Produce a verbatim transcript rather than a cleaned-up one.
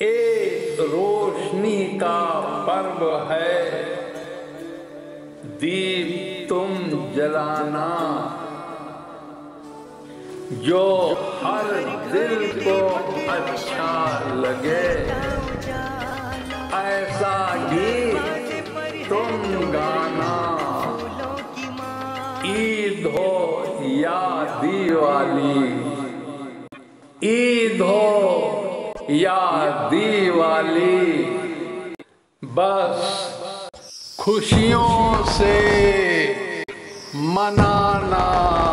एक रोशनी का पर्व है, दीप तुम जलाना, जो हर दिल को अच्छा लगे, ऐसा गीत तुम गाना। ईद हो या दिवाली, ईद हो या दिवाली, बस खुशियों से मनाना।